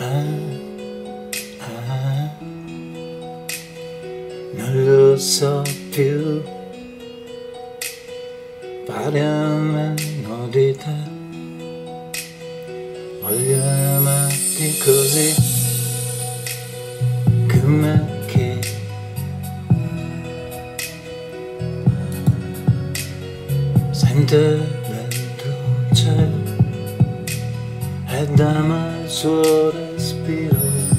non lo so più, pare a meno di te, voglio amarti così, come che sente dentro il cielo ed ama il suo respiro.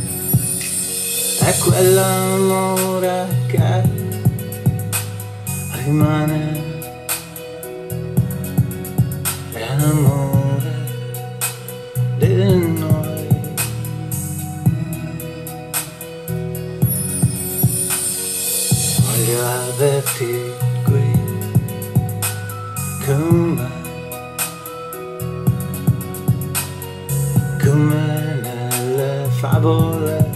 È quell'amore che rimane, è amore di noi. Voglio averti qui con me, come nelle favole,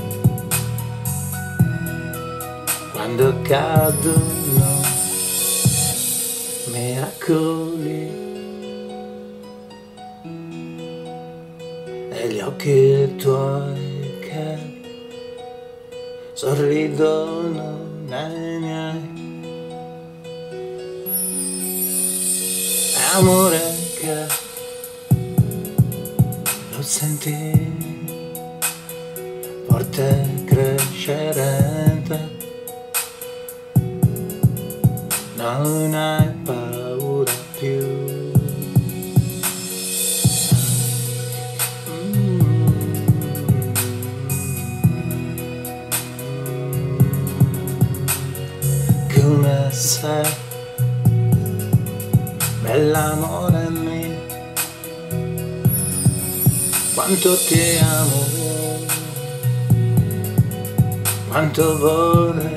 quando cadono miracoli e gli occhi tuoi che sorridono nei miei. È amore che lo senti forte crescere in te. Non hai paura più. Come sei, bell'amore mio, quanto ti amo, quanto vorrei.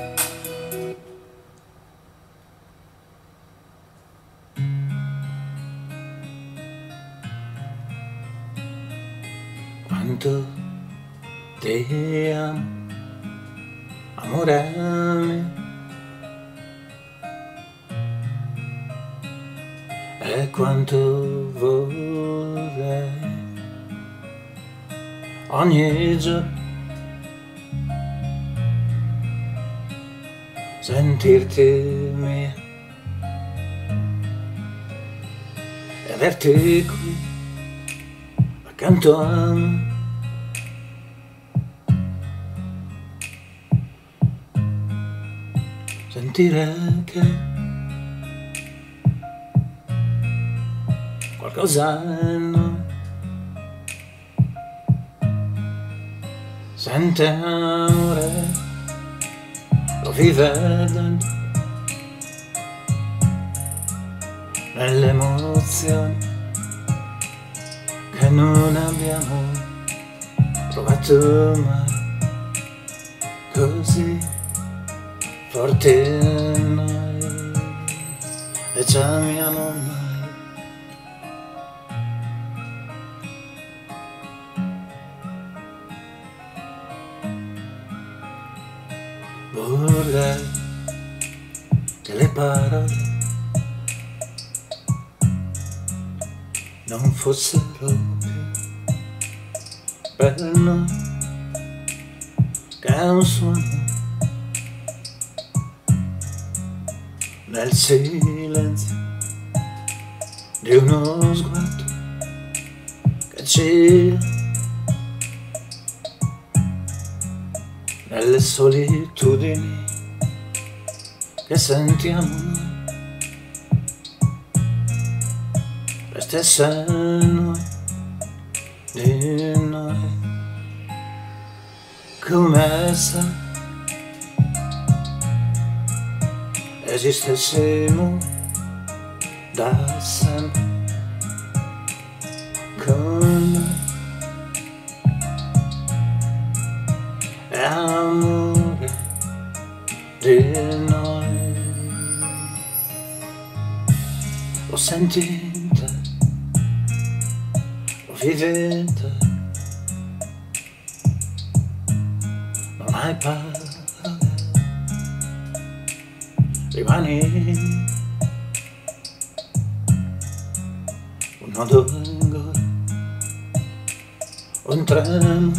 Quanto ti amo, amore mio, e quanto vorrei ogni giorno sentirti mia e averti qui accanto a me. Sentire che qualcosa in noi sente amore, lo vive dentro, nelle emozioni che non abbiamo provato mai, così forti in noi e ci amiamo mai. Vorrei che le parole non fossero più per noi che un suono nel silenzio di uno sguardo che ci nelle solitudini che sentiamo noi, le stesse noi di noi, come se esistessimo da sempre con noi. È amore di noi, lo senti in te, lo vivi in te, non hai parole, rimani un nodo in gola, un tremo,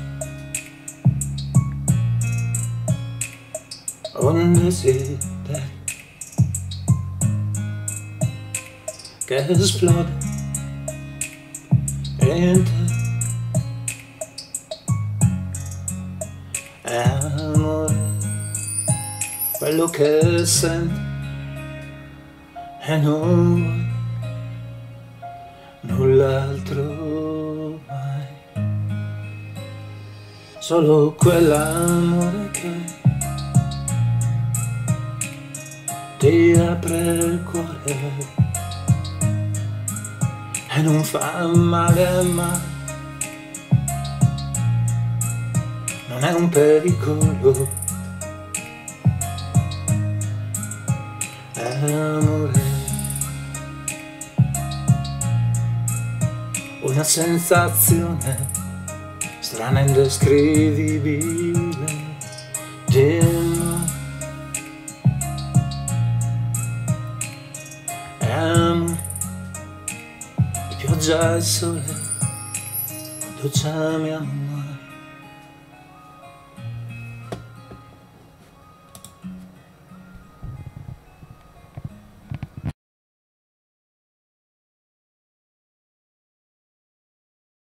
un desiderio che esplode in te. È amore, quello che senti e non vuoi null'altro mai, solo quell'amore che ti apre il cuore e non fa male mai, non è un pericolo, è amore, una sensazione strana e indescrivibile di noi. È amore, di pioggia e sole, quando ci amiamo.